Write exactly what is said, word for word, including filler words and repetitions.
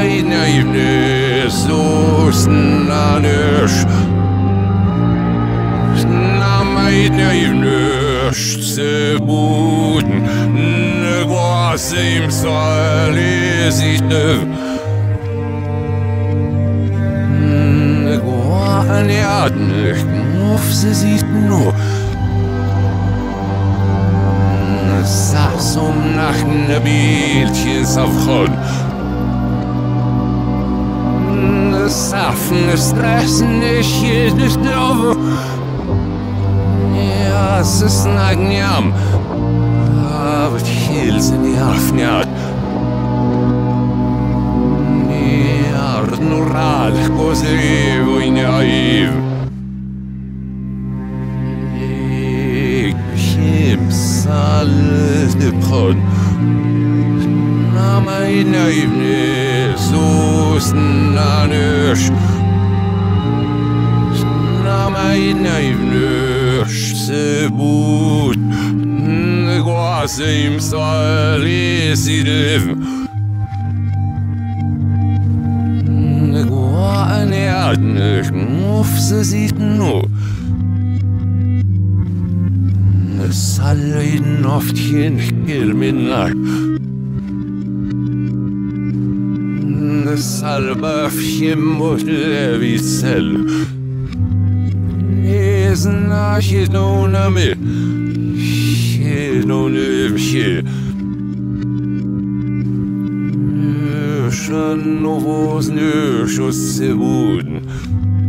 naivne sousnanish Na mai naivne sebuden Ne gwasim salezitev Ne gwan jadnych mufse zit no Saxum nach ne Bildchens afchon Ne Safen, ne Stressen, ne Childes Dove Ja, es ist nagnjam Aber Chilsen die Afnjad Niar nural, kozevo i naiv de pron Na mai naivne sousnanish Na mai naivne sebud Ne gwasim salesidev Ne gwan jadnych mufse zit no Salin oftjen kilminnar Salbafjem mot levisel Nesna chidona me Chidona vche Nöshan novos nöshos sebuden